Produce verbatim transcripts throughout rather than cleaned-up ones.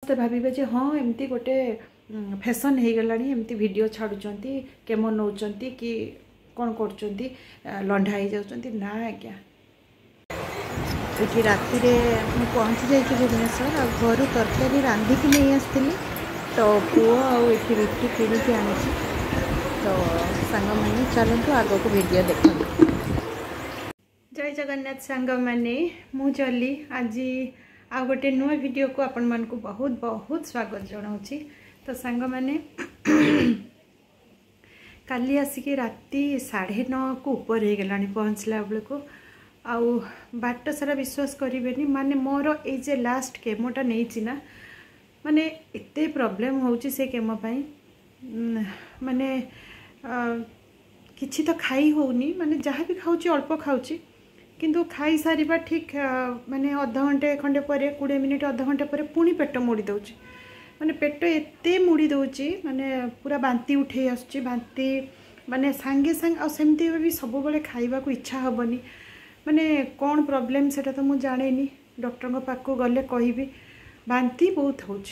समस्ते भावे जे हाँ एमती गोटे फैशन हो गलानी एमती वीडियो छाड़ुचंती केमो नौचंती कि कौन करचंती लंडा हो जाउचंती ना आज्ञा ये राति पहुँची जाइए भुवनेश्वर आ घर तरकारी रांधिकी नहीं आसती तो पुओ आउ ये रुटी किणिकी आनी तो सांग मैंने चलतु आग को वीडियो देखो। जय जगन्नाथ सांग मैंने मु चली आज आ गोटे नुआ वीडियो को आपण मान को बहुत बहुत स्वागत जनाऊँगी। तो सांग मैंने काली आसिकी राति साढ़े नौ को ऊपर हो गलानी पहुँचला बेल को आउ बाट सारा विश्वास करेनि माने मोर ये लास्ट केमोटा नहीं ना माने एते प्रॉब्लम होची से केमो पाई माने किछि तो खाई होनी माने जहाँ भी खाऊची अल्प खाऊची किंतु खाई सारिबा ठीक माने अध घंटे खंडे पर कोड़े मिनिट अध घंटे पर पुणी पेट मोड़ी दउची माने पेट एते मोड़ी दउची माने पूरा बांती उठे आसुची बांती माने सांगे सांग आ सेमती भी सब बेले खाइबा को इच्छा हबनी माने कौन प्रॉब्लम सेटा तो मुझे जाने डॉक्टर को पाक गले कहि बांती बहुत होची।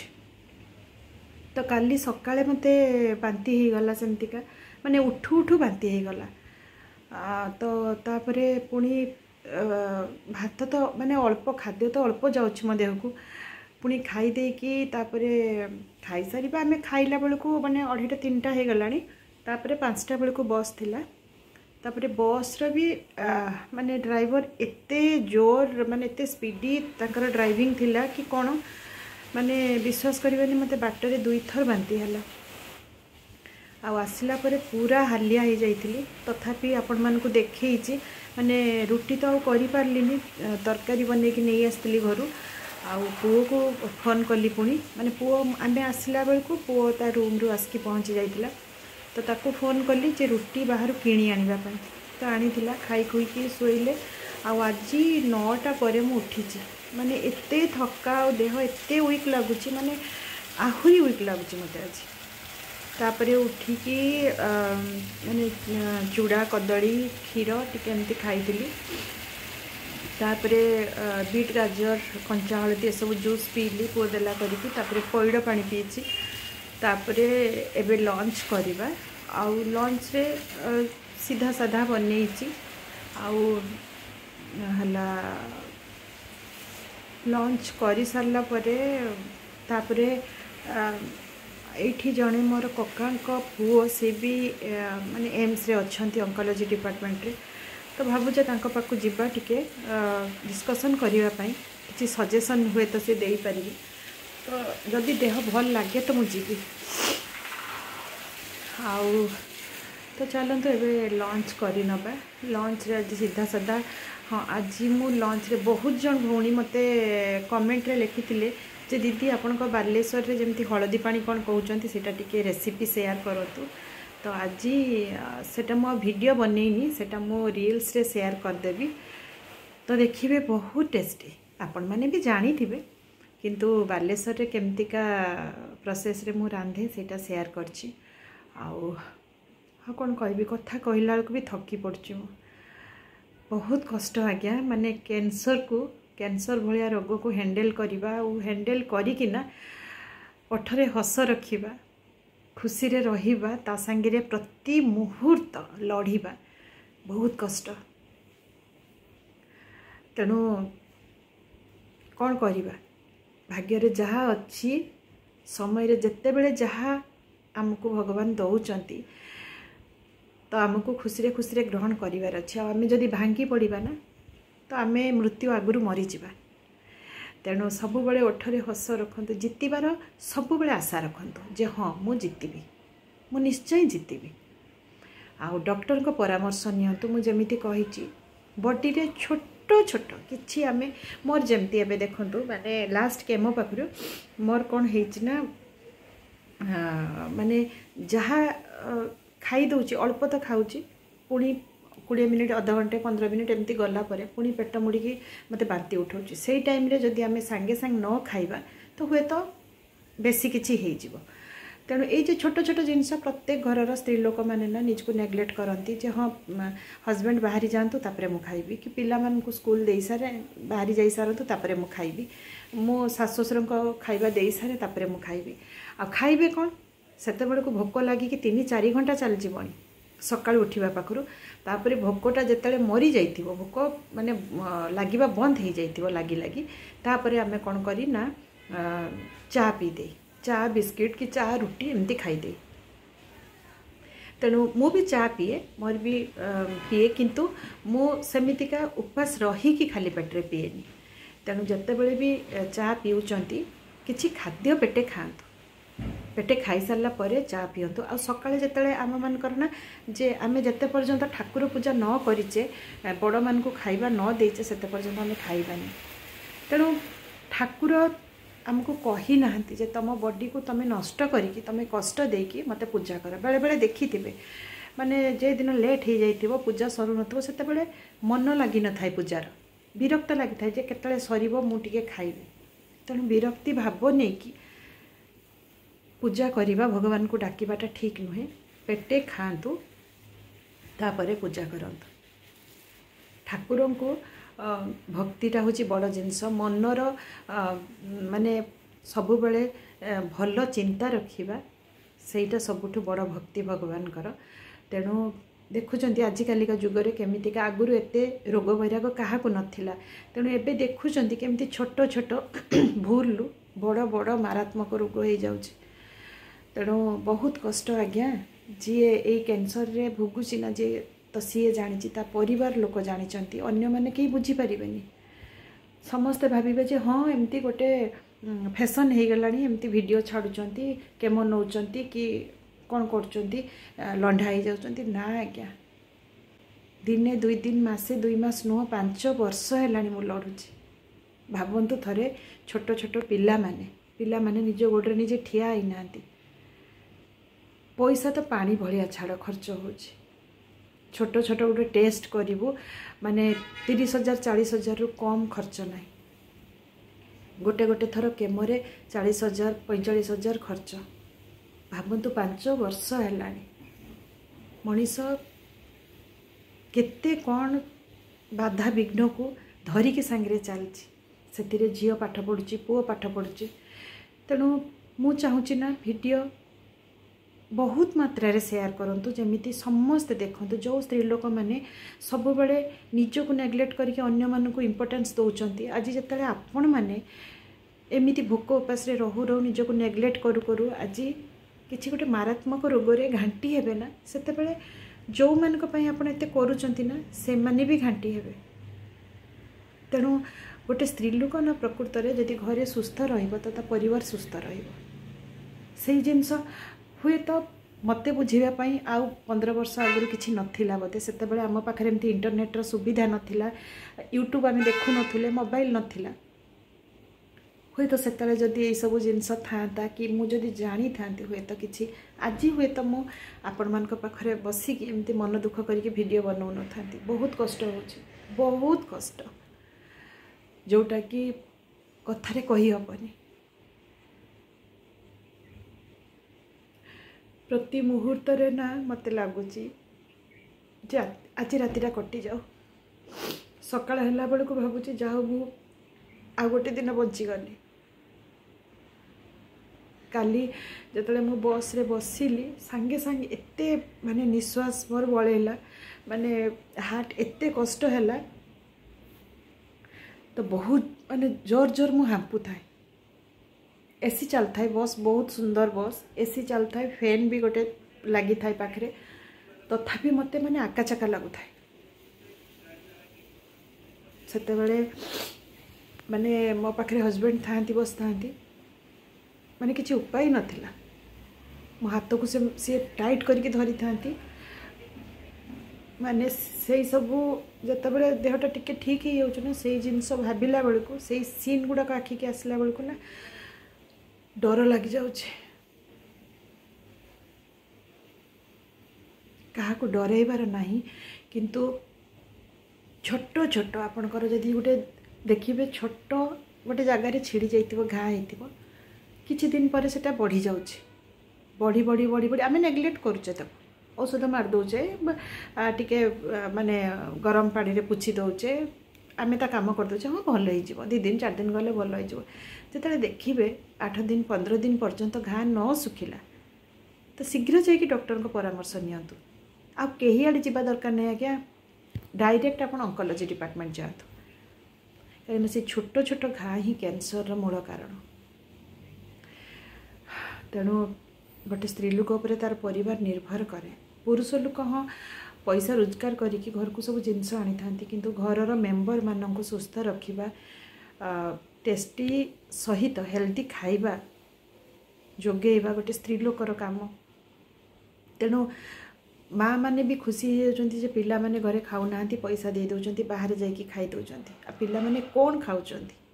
तो काली सकाळे मते बांती हो गला सेमतिका माने उठू उठू बांती हो गला तो तापरे पुणी भात तो माने अल्प खाद्य तो अल्प जाउछि मो देह को पुणी खाई दे कि तापरे खाई सारिबा आमे खाइला बेल को माने अढ़ीटा तीनटा हो गलानी तापरे पांचटा बेल को बस थिला तापरे बस रो भी माने ड्राइवर एते जोर माने एते स्पीडी ताकर ड्राइविंग थिला कि कोन माने विश्वास करिबेनी मते बाटरे दुई थर बांती हला आ आसला परे पूरा हालिया हो जाइथिली तथापि आपण मान को देखैछि माने रुटी तो आ करि पारलिनी तरकारी बने कि नहीं आसली घर आ पुओ को फोन कली पुणी माने पुओ आमे आसला बेल को पुओ ता रूम रु आसकी पहुँची जाइथिला तो ताको फोन कली जे रुटी बाहर किणी आनिबा पई तो आनीथिला खाई खुईकी सोइले आज नौटा पर मु उठीची माने एते थका देह एते वीक लगुची माने आहुरी वीक लगुची मते आज तापरे उठिकी माने चूड़ा कदली क्षीर टिके एमती खाइथिली तापरे बीट गाजर कंचा हलदी सब जूस पीली पुओ देला करिकी तापरे पइड पानी पीची तापरे एबे लंच करिबा आउ लंच रे सीधा साधा बनेइची आउ हला लंच करी सारला परे तापरे एठी जणे मोर कक्का पुओ से भी माने एम्स रे अछंती ऑन्कोलॉजी डिपार्टमेंट रे तो भाबुजे तांको पाकु जिबा टिके डिस्कशन करिवा पई किछि सजेशन हुए तो से देई परिबी तो जदि देह भल लगे तो मुझे आउ तो चलते एबे लंच करी नबा लंच रे आज सीधा साधा हाँ आज मु लंच रे बहुत जन भौणी मते कमेंट रे लिखिथिले जे दीदी आपण को बालेश्वर रे जेमती हळदी पानी कोन कहउचंती सेटा टिके रेसिपी शेयर करतु तो आज सेटा मो वीडियो बनेइनी सेटा मो रील्स रे शेयर कर देबी तो देखिबे बहुत टेस्टी आपण माने भी जानी थिबे किंतु बालेश्वर रे केमतिका प्रोसेस रे मु रांधे सेटा शेयर करछि आउ हाँ कौन कहबी कथा कहला बेलू भी थकी पड़ची मु बहुत कष्ट आज्ञा माने कैंसर को कैंसर भाया रोग को हैंडल करवा हैंडल करिकिना ओठरे हस रखिबा खुशी रे रहिबा ता संगे रे प्रति मुहूर्त लड़िबा बहुत कष्ट तेणु कौन करिबा भाग्य रे जहा अच्छी समय रे जेते बेले जहा आमको भगवान दौचंती तो आमको खुशी रे खुशी रे ग्रहण करिवार अछि आम जदि भांगी पड़िबा ना तो आमे मृत्यु आगुरु मरी जिबा तेणु सब बेले ओठरे हस रखंतु जितिबार सब बेले आशा रखंतु जे हाँ मु जितिबी मु निश्चय जितिबी आ डॉक्टर को परामर्श नियंतु मु जेमिति कहिछि बॉडी रे छोटो छोटो किछि आमे मोर जेमती एबे देखंतु माने लास्ट केमो पाखरु मोर कोन हेछि ना माने जहा खाई दउची अल्प तो खाऊची पुणी कोड़े मिनिट अध घंटे पंद्रह मिनिट एमती गला परे पुणी पेट मुड़िकी मते बांती उठाउची सेई टाइम रे जदि आमे सांगे सांग न खाइबा तो हुए तो बेसी किछि हेइ जिवो तेणु ये छोट छोट जिनस प्रत्येक घर स्त्री लोक मैंने ना निज को नेग्लेक्ट करती जे हाँ हजबैंड बाहरी जातु तापरे मु खाइबी कि पिला मान को स्कूल दे सारे बाहरी जाई सारतु तापरे मु खाइबी मो सास ससुर खाइबा दे सारे तापर मु खाइबी आ खाइबे कौन सेते बेलको भोक लगी कि तीन चार घंटा चल जीवनी सकाळ उठिबा पाखरु तापर भोकटा जेतेले मरी जाइथिबो भोक माने लागिबा बंद हो जाइथिबो लागी लागी तापर आमे कोन करी ना चा पी दे चा बिस्किट कि चा रुटी एमती खाई दे तेणु मु भी चा पिए मोर भी पिए किंतु मु सेमितिका उपवास रही कि खाली पेटरे पिएनी तेणु जते बेले भी चा पिउचंती किछि खाद्य पेटे खांतु पेटे खाई सारा पर चा पियंतु आ सकाळे जेतेले आम मानकर ना जे आमे जते पर्यंत ठाकुर पूजा न करिचे बड़ मान को खाइबा न देइचे सेते पर्यंत आमे खाइबानी तेणु ठाकुर आमको कही नाहंती जे तम बॉडी को तमे नष्ट करिकी तमे कष्ट देकी मते पूजा कर बेले बेले देखिथिबे माने जे दिन लेट हो जाइथिबो पूजा सरू नथबो सेते बेले मन लागि न थाय पूजार विरक्त लागि थाय जे केतले सरीबो मु टिके खाइबे तेणु विरक्ति भाव नै कि पूजा करिबा भगवान को डाकिबाटा ठीक नुहे पेटे खांतु तापरे पूजा करंतु ठाकुरन को भक्तिटा हूँ बड़ जिनस मनर माने सब बेले भल चिंता रखिबा सेटा सबुठु बड़ भक्ति भगवान कर तेणु देखुचंती आजिकालिका जुगरे केमितिका आगुरु एते रोग वैराग काहा को नथिला तेणु एबे देखुचंती केमिति छोट छोट भूल बड़ बड़ मारात्मक रोग हो जाउची तेणु बहुत कष्ट आज्ञा जी ए कैंसर रे भोगुची ना जे तो सी जानी परिवार लोक जानी अन्य मैंने कहीं बुझीपारे समस्ते भावे जे हाँ एमती गोटे फैशन हो गला एमती वीडियो छाड़ुंट केमो नौ कि कौन कर लंढा हो जाती ना आज्ञा दिने दुई दिन मसे दुई मास नुह पांच वर्ष है मु लड़ुची भावतु थरे छोट छोट पिला माने पिला माने निज गोड़े निजे ठिया ही ना पैसा तो पानी भलिया छाड़ खर्च होची छोट छोट गोटे टेस्ट करूँ माने तीस हजार चालीस हजार रु कम खर्च ना गोटे गोटे थर केमोरे चालीस हजार पैंचाश हजार खर्च भावतु पांच वर्ष है मनीष केते कौन बाधा विघ्न को धरिकी सांगे चलती से झील पाठ पढ़ुची पुओ पाठ पढ़ुची तेणु मु चाहूँगी ना वीडियो बहुत मात्रा रे शेयर करंतु जमिति समस्त देखंतु जो स्त्री लोक माने सब बेले निज को नेग्लेक्ट करके अन्य मान को इम्पोर्टेंस दौरान आज जिते आपण मैंने एमती भोक उपास रहू रहू निज को नेग्लेक्ट करू करू आज किसी गोटे मारात्मक रोगरे घांटी हेबे ना सेते बेले जो मान आपण एते करूचंती ना से माने भी घांटी हेबे तेणु गोटे स्त्री लोक ना प्रकृत रे जदि घरे सुस्थ रहिबो तो परिवार सुस्थ रहिबो सेही जिंस हुए तो मत बुझापी आउ पंद्रह वर्ष आगु कि नाला बोधे से आम पाखे एमती इंटरनेट सुविधा नाला यूट्यूब आम देखु नुले मोबाइल नाला हुए तो से जदि ये सब जिनस था कि मुझे जानी था हुए तो कि आज हुए तो मु आपण मान पाखे बसिकी एमती मन दुख करके वीडियो बनाऊ न था बहुत कष्ट हो बहुत कष्ट जोटा कि कथारे कही हेनी प्रति मुहूर्त रे ना मत लगुच आज रातिटा कटि जाओ सकाळ है बेलू भावुँ जाओ मु आ गोटे दिन बचीगली काली जिते मु बस रे बसिली सांगे सांगे एते माने निश्वास मोर बड़ेला माने हार्ट एते कष्ट है तो बहुत माने जोर जोर मु हाँपू थाए एसी चल थाए बस बहुत सुंदर बस एसी चल थाए फैन भी गोटे लगी थाए पाखरे तथापि मते माने आकाचाका लगु थाए सेते बेले माने मो पाखरे हस्बैंड थांती बस थांती माने किसी उपाय नथिला मो हाथ को से सी टाइट करके धरी थांती माने से सबू जते बेले देहटा टिके ठीक ही हो ना से जिनस भाविला बेल को से सीन गुड़ाक आखि के आसला बेल को ना डर लग जाउछे कहा को डरइबार नहीं किंतु छोट छोट आपणकर जदि गोटे देखिए छोट गोटे जगार छिड़ी जाइथिबो घा होइथिबो किछि दिन पर सेटा बढ़ी जाउछे बढ़ी बढ़ी बढ़ी बढ़ी आमे नेग्लेक्ट करूचे ताको औषध मार दौचे टिके माने गरम पानी रे पुछि दौचे आम ता कम करदे हाँ भल हो दी दिन चार दिन गले भल हो जो देखिए आठ दिन पंद्रह दिन पर्यंत घा न सुखिला तो शीघ्र जाकि डॉक्टर को परामर्श नियंतु आ कहीं आड़े जावा दरकार नहीं आज्ञा डायरेक्ट आप ऑन्कोलॉजी डिपार्टमेंट जातु कहीं से छोट छोट घा ही कैंसर मूल कारण तेणु गोटे स्त्री लोक उपर तार परिवार निर्भर करे पुरुष लोक हाँ पैसा रोजगार करके घर को सब जिनस आनी था किंतु घर मेंबर मानक सुस्थ रखा टेस्टी सहित हेल्दी खाइबा जोगेबा गोटे स्त्री लोकर काम तेणु माँ मैंने भी खुशी हो पिला माने घरे खाऊना पैसा दे दौरान बाहर जाकि खाई दौरान आ पिला माने कौन खाऊँ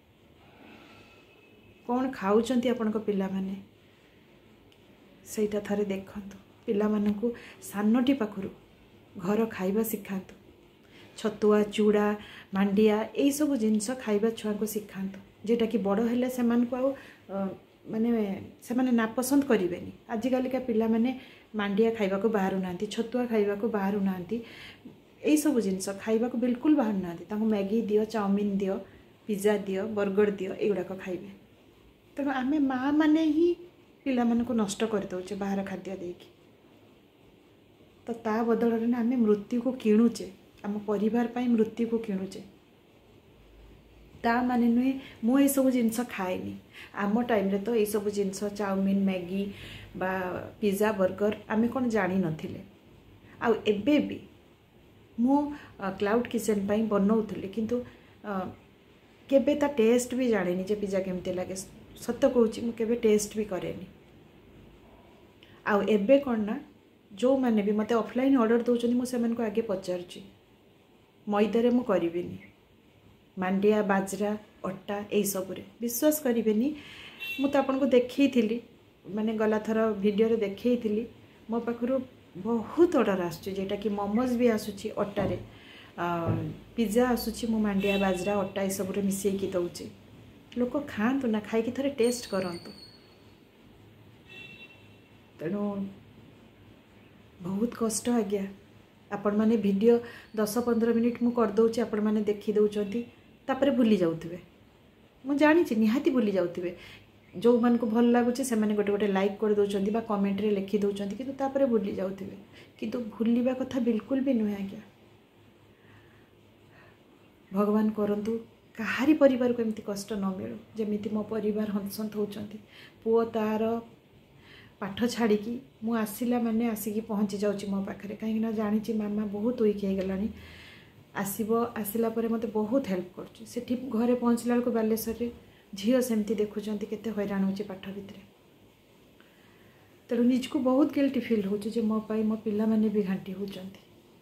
कौन खाऊँ आपण पिला माने सेटा थरे देखंतु पिला मानकु सानटी पाखरु घर खाइबा शिखातु छतुआ चूड़ा मांडिया यही सब जिनस खाइबा छुआ को शिखातु जेटा कि बड़ हेले सेमान को आ माने से माने नापसंद करेनि आजिकालिका पिला माने मांडिया खाइबा को बाहर ना छतुआ खाइबा को बाहर ना यही सब जिनस खाइबा को बिल्कुल बाहर ना मैगी दियो चाउमिन दियो पिज्जा दियो बर्गर दियो एगुड़ाक खाइबे तेणु आमे माँ माने ही पिला मन को नष्ट कर दौचे बाहर खाद्य देकी तो ता बदल में आम मृत्यु को किणुचे आम परिवार पाई मृत्यु को किणुचे ता माने नुहे मु ये सब जिनस खाएनी आम टाइम रे तो ये सब जिनस चाउमिन मैगी बा पिज्जा बर्गर आमे कौन जानी नथिले आउ एबे भी मु क्लाउड किचन पाई बनाउथले किंतु केबे ता टेस्ट भी जाने जे पिज्जा केमते लागे सत्य कहूँ मुझे टेस्ट भी करेनि आउ एबे कौन ना जो मैंने भी मत ऑफलाइन ऑर्डर दौरान मुझे आगे पचारुची मैदारे मु करिबिनी मांडिया बाजरा अटा यही सब विश्वास करेनि मु तो आपको देखी माने गला थर वीडियो रे देखी मो पाखरु बहुत ऑर्डर आसुटा कि मोमोज भी आसूची अटारे पिज्जा आसूची मु मांडिया बाजरा अटा ये सब मिसेकी दौची लोक खातु ना खाई थे टेस्ट करंतु तेणु बहुत कष्ट आज्ञा आपण मैंने वीडियो दस पंद्रह मिनिट मु करदे आपण मैंने देखी दौरान तापर भूली जाऊे मुझे जानी निहाती भूली जाऊे जो मन को भल लगुच से गोटे गोटे लाइक कर दौरान बा कमेंट रे लिखि दौरान किंतु तापर भूली जाऊे किंतु भूलिबा कथा बिल्कुल भी नुहे आज्ञा भगवान करंतु कहारी परिवार को एमती कष्ट न मिलू जमीती मो परिवार हंसंत होती पुओ तार पाठ छाड़ी मु आसिला माने आसिकी पहुँची जाऊँगी मो पाखे कहीं जानी मामा बहुत वीक हो गलानी आसब आसला मत बहुत हेल्प कर घरे पहुँचला बेलू बालेश्वर झील सेमती देखुं केते हैरान हो पाठ भितर तेणु निज को बहुत गिल्टी फिल हो मो पाई मो पिला माने भी घांटी होती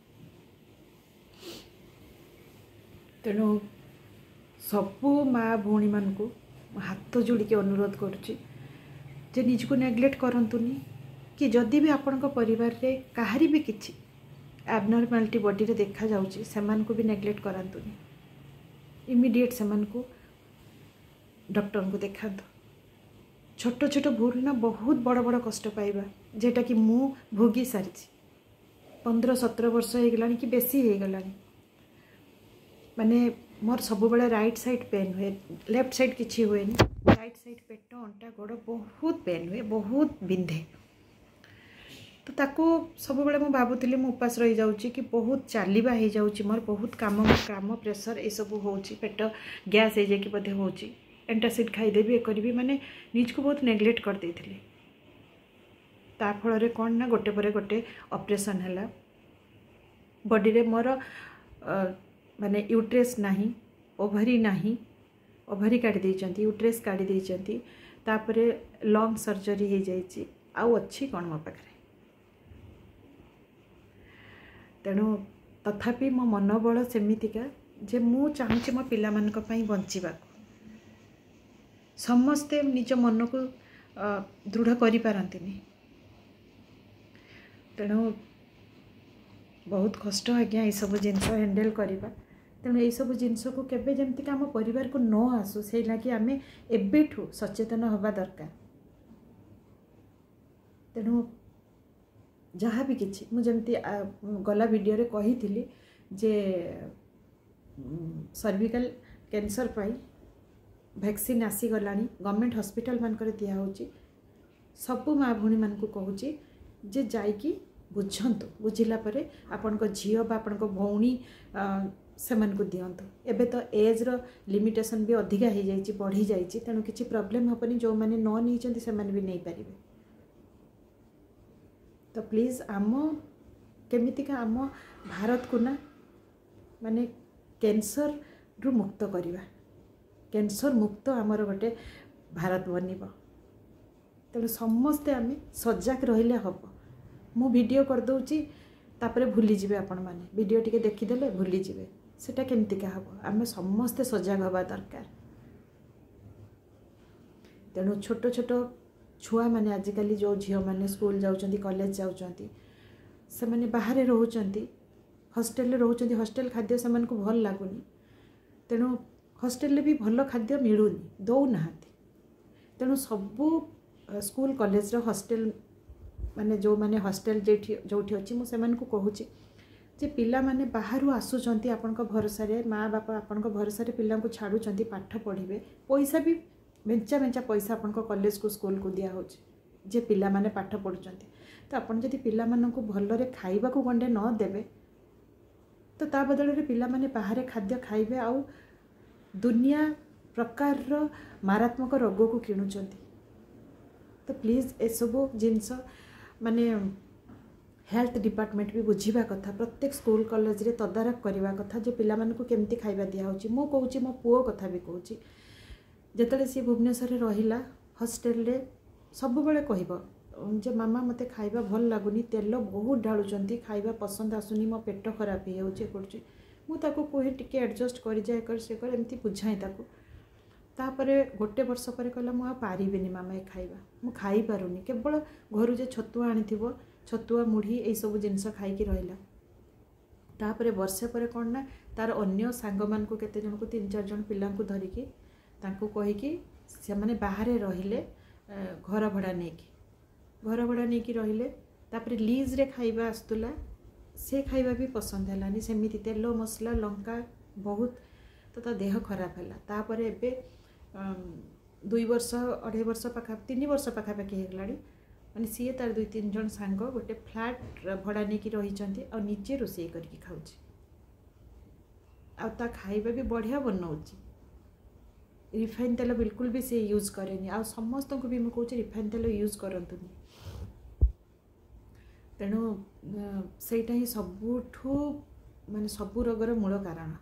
तेणु सबू माँ भौणी मान को हाथ जोड़ी के अनुरोध करुच्ची जे निज को नेग्लेक्ट करंतुनी कि जदि भी आपण परिवार रे काहारी भी किछि एबनॉर्मालिटी बॉडी रे देखा जाउची सेमान को भी नेग्लेक्ट करंतुनी इमीडिएट सेमान को डॉक्टर को देखांतु छोट छोट भूल ना बहुत बड़ बड़ कष्ट पाइबा जेटा कि मु भोगी सारी पंद्रह सत्रह वर्ष हो गलानी कि बेसी हो गलानी माने मोर सब बड़े राइट साइड पेन हुए लेफ्ट साइड किसी हुए राइट साइड पेट अंटा गोड़ बहुत पेन हुए बहुत बिंधे तो ताको सब बड़े मुझे भावुली मुझे उपास रही जाऊँगी कि बहुत चलवा हो जाऊँगी मोर बहुत काम काम प्रेसर ये सब हो पेट गैस हो जाए बोधे हो एंटासिड खाईदेवी ये करी माने निज को बहुत नेग्लेक्ट कर देथिले ता फल कौन ना गोटे पर गोटे ऑपरेशन है बॉडी रे मोर माने यूट्रेस नहीं ओभरी नहीं ओभरी काढ़ी देइचंती यूट्रेस काढ़ी देइचंती तापरे लंग सर्जरी हो जाइए आउ अच्छी कौन मो पाखे तेणु तथापि मो मनोबल सेमितिका जे मु चाहूँगी मो पिला मानक पई बंचिबा समस्ते निज मन को दृढ़ करि पारंतिनी तेणु बहुत कष्ट आज्ञा ये सब जिनस हैंडल करवा तेणु ये सब जिनस को केबे जेमती आम परिवार को न आसू से लगी आम एबेठू सचेतन हवा दरकार तेणु जहाँ भी किसी मुझे गला वीडियो रे कही थी जे सर्विकल कैंसर पाई वैक्सीन आसीगला गवर्नमेंट हॉस्पिटल मानक दिया होची सबु माँ भौणी मान कहूँ जे जाइकी बुझंतु बुझिला परे आपण को झियो बा आपण को भौणी से दिंतु एबे तो एज रो लिमिटेशन भी अधिका हो जाइए बढ़ी जाइए तेणु किसी प्रॉब्लम हेनी जो मैंने न नहीं से भी नहीं पारे। तो प्लीज़ आम केमितिका आम भारत को ना माने कैंसर रु मुक्त करवा कैंसर मुक्त आमर गोटे भारत बनब तेणु समस्ते आम सजग रहिले हम मु वीडियो कर दूची तापरे भूली जिवे आपण माने वीडियो टिके देखिदेले भूली जिवे सेटा केमतिका हम आम समस्ते सजग हवा दरकार। तेणु छोट छोट छुआ मैंने आजिकल जो झील मैंने स्कूल जाऊँच कॉलेज जाऊँच से मैंने बाहर रोचंती हॉस्टेल रोचंती हॉस्टेल खाद्य से भल लगुनि तेणु हॉस्टेल भी भल खाद्य मिलूनी दौना तेणु सबू स्कूल कॉलेज रो हॉस्टेल माने जो माने हॉस्टेल जेठी जोठी अच्छी मुझे कहूँ जे पिला माने बाहर आसुचंती आपण भरोसा रे माँ बापा आपण भरोसा रे पिला को छाड़ुचंती पाठ पढ़े पैसा भी बेंचा बेंचा पैसा आपण कॉलेज को स्कूल को दिया हो जे पिला माने पाठ पढ़ुचंती तो आपण जदि पिला माननकु भलरे खाइबा को गंडे न देबे तो ता बदल रे पिला माने बाहर खाद्य खाइबे आउ दुनिया प्रकार रो मारात्मक रोग को किणुचंती। तो प्लीज ए सब जिनस माने हेल्थ डिपार्टमेंट भी बुझीबा कथा प्रत्येक स्कूल कॉलेज रे तदारख करवा कथा जे पिला माननकु केमती खाइबा दिया होची मो कहूची मो पुओ कथा भी कहूची जेतले सी भुवनेश्वर रहिला हॉस्टेल रे सब बेले कहब जे मामा मते खाइबा भल लागुनी तेल बहुत ढालुचंती खाइबा पसंद आसुनी मो पेट खराब हो जाउची पड़ुची मु ताको कोहे टिके एडजस्ट करि जाय कर से कर एमती बुझाई ताको तापरे गोटे वर्ष पर कहला मु आ पारिबेनी मामा ए खाइबा मु खाई पारुनी केवल घरु जे छतुआ आनिथिबो छतुआ मुढ़ी ए सब जिनस खाइकी रहिला तापरे वर्षे पर कोन ना तार अन्य सांग मान को केते जन को तीन चार जन पिला को धरिकी तांको कहिकी से माने बाहरे रहिले घर भड़ा नहीं घर भड़ा नहीं रहिले तापरे लीज रे खाइबा आस्तुला से खाइबा भी पसंद हैलानी सेमिति तेल मसला लंका बहुत तो ता देह खराब हैला तापरे एबे दुई वर्ष अढ़ाई वर्ष पाखा तीन वर्ष पाखापाखि हेगलानी माने सीए तार दुई तीन जन सांग गोटे फ्लैट भड़ा नहीं रही आ निजे रोषे करके खाऊची आ ता खाइबा भी बढ़िया बनाऊची रिफाइन तेल बिल्कुल भी से यूज करेनी आ समस्त को भी मुझे कहूँ रिफाइन तेल यूज करतुनी तेणु सेटा ही सबुठू माने सबु रोगर मूल कारण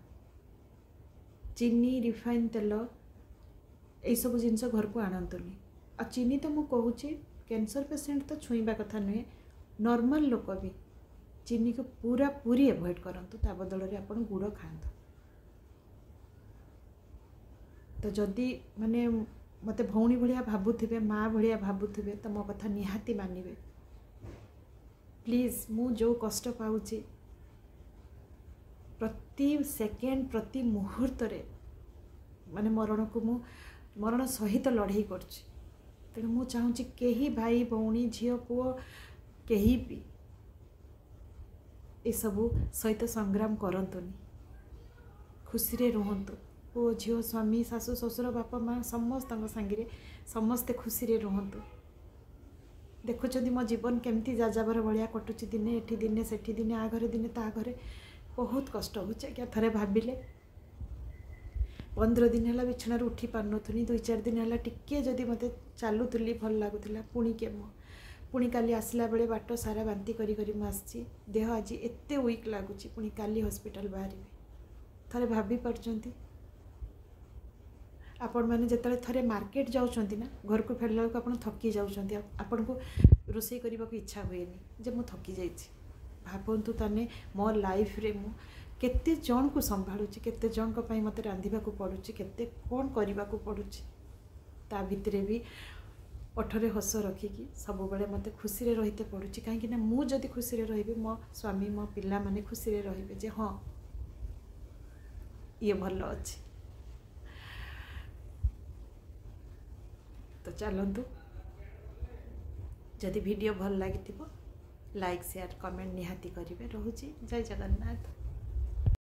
चीनी रिफाइन तेल यही सब जिनस घर को आणतुनी आ चीनी तो मुझे कहूँ कैंसर पेसेंट तो छुईबा कथा नुहे नॉर्मल लोक भी चीनी को पूरा पूरी एवॉइड करंतु ता बदल रे आपण गुड़ खातु। तो जदि माने मते भौणी भलिया भाबुथिबे माँ भलिया भाबुथिबे तो मो कथा निहाती मानिबे प्लीज मु जो कष्ट पाउची प्रति सेकेंड प्रति मुहूर्त रे माने मरण को मु मरण सहित लड़ाई करछि तेणु मु चाहूँगी केही भाई भौणी झील पुओ केही भी ए सबु सहित संग्राम करंतुनी खुशी रे रुहंतु पुओ झील स्वामी सासु ससुर बापा माँ समस्त सांगे समस्ते खुशी रे रुहंतु देखुंत मो जीवन केमती जाजाबर भाया कटुची दिने एठी दिने सेठी दिने आ घरे दिने ता घरे बहुत कष्ट होचे क्या थरे भाविले पंद्रह दिन है बिछण उठी पार्नी दुई चार दिन है टिके जदि मत चलुली भल लगुला पुणी केम पुणी काली आसला बेले बाट सारा बांती करी करी आसी देह आज एते वीक लगुच पुणी काली हॉस्पिटल बाहर थरे भाभी पार्चंती आपण मैंने जिते थरे मार्केट जाऊँच ना घर को फेरला बेलू आप थकी जाऊँच आपन को रोषे करने को इच्छा हुए जे मु थकी जाइए भावतु ताने मो लाइफ रे मु केते जन को संभालुची केते जन को पई मते रांधिबा को पड़ुची केते कोन करबा को पड़ुची ता भितरे भी ओठरे हस रखिकी सब बेले मते खुशी रे रहिते पड़ुची काहे कि ना मु जदि खुशी रे रहिबे मो स्वामी मो पिला माने खुशी रे रहिबे जे हां ये भल अछि। तो चलंतु जदि वीडियो भल लागिथिबो लाइक शेयर कमेंट निहाती करिवे। रहुची जय जगन्नाथ।